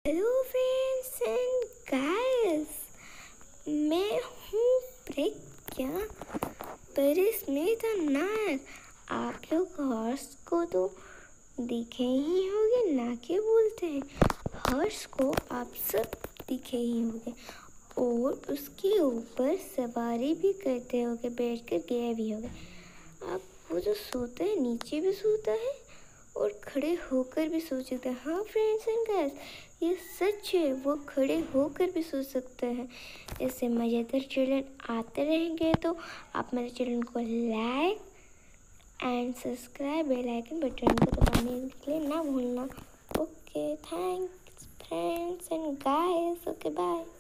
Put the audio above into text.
Hello friends and guys, मैं हूँ प्रज्ञा परिस्मिता नायर। आप लोग हॉर्स को तो दिखे ही होंगे, ना के बोलते हैं। हॉर्स को आप सब दिखे ही होंगे और उसके ऊपर सवारी भी करते होंगे, बैठकर गए भी होंगे। अब वो जो सोता है नीचे भी सोता है और खड़े होकर भी सो सकता है। हाँ फ्रेंड्स एंड गाइस, ये सच है, वो खड़े होकर भी सो सकते हैं। ऐसे मज़ेदार चैनल आते रहेंगे तो आप मेरे चैनल को like and subscribe bell icon button को दबाने के लिए ना भूलना। Okay, thanks friends and guys. Okay, bye.